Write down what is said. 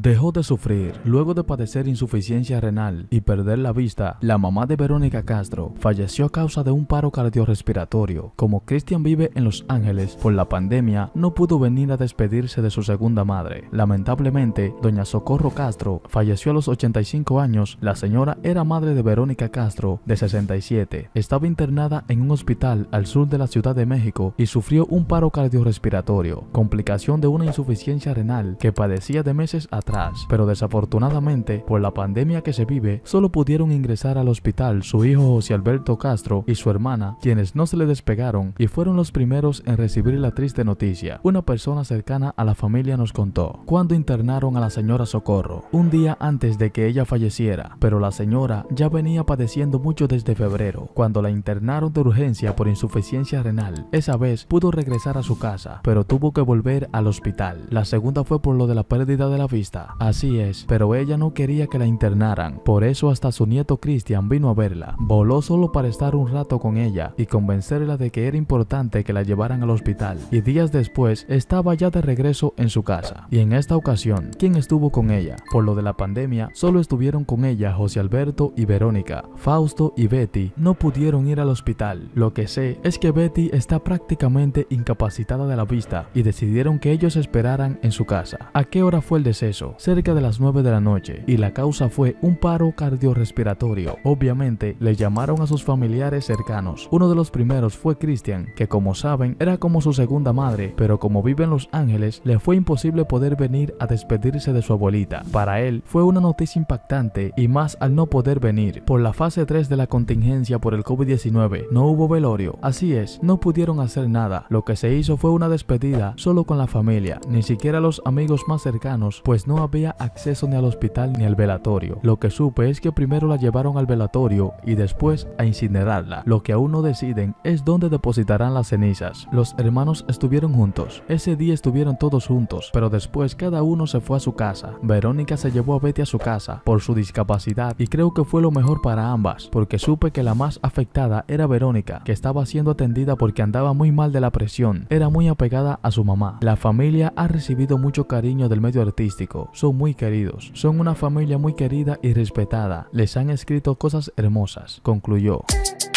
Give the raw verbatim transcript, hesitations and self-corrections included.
Dejó de sufrir. Luego de padecer insuficiencia renal y perder la vista, la mamá de Verónica Castro falleció a causa de un paro cardiorrespiratorio. Como Cristian vive en Los Ángeles por la pandemia, no pudo venir a despedirse de su segunda madre. Lamentablemente, doña Socorro Castro falleció a los ochenta y cinco años. La señora era madre de Verónica Castro, de sesenta y siete. Estaba internada en un hospital al sur de la Ciudad de México y sufrió un paro cardiorrespiratorio, complicación de una insuficiencia renal que padecía de meses atrás. Pero desafortunadamente, por la pandemia que se vive, solo pudieron ingresar al hospital su hijo José Alberto Castro y su hermana, quienes no se le despegaron y fueron los primeros en recibir la triste noticia. Una persona cercana a la familia nos contó cuando internaron a la señora Socorro, un día antes de que ella falleciera, pero la señora ya venía padeciendo mucho desde febrero, cuando la internaron de urgencia por insuficiencia renal. Esa vez pudo regresar a su casa, pero tuvo que volver al hospital. La segunda fue por lo de la pérdida de la vista. Así es, pero ella no quería que la internaran, por eso hasta su nieto Cristian vino a verla. Voló solo para estar un rato con ella y convencerla de que era importante que la llevaran al hospital, y días después estaba ya de regreso en su casa. Y en esta ocasión, ¿quién estuvo con ella? Por lo de la pandemia, solo estuvieron con ella José Alberto y Verónica. Fausto y Betty no pudieron ir al hospital. Lo que sé es que Betty está prácticamente incapacitada de la vista y decidieron que ellos esperaran en su casa. ¿A qué hora fue el deceso? Cerca de las nueve de la noche, y la causa fue un paro cardiorrespiratorio. Obviamente le llamaron a sus familiares cercanos. Uno de los primeros fue Cristian, que como saben era como su segunda madre, pero como vive en Los Ángeles le fue imposible poder venir a despedirse de su abuelita. Para él fue una noticia impactante, y más al no poder venir. Por la fase tres de la contingencia por el COVID diecinueve no hubo velorio, así es, no pudieron hacer nada. Lo que se hizo fue una despedida solo con la familia, ni siquiera los amigos más cercanos, pues no había acceso ni al hospital ni al velatorio. Lo que supe es que primero la llevaron al velatorio y después a incinerarla. Lo que aún no deciden es dónde depositarán las cenizas. Los hermanos estuvieron juntos. Ese día estuvieron todos juntos, pero después cada uno se fue a su casa. Verónica se llevó a Betty a su casa por su discapacidad, y creo que fue lo mejor para ambas, porque supe que la más afectada era Verónica, que estaba siendo atendida porque andaba muy mal de la presión. Era muy apegada a su mamá. La familia ha recibido mucho cariño del medio artístico. Son muy queridos. Son una familia muy querida y respetada. Les han escrito cosas hermosas, concluyó.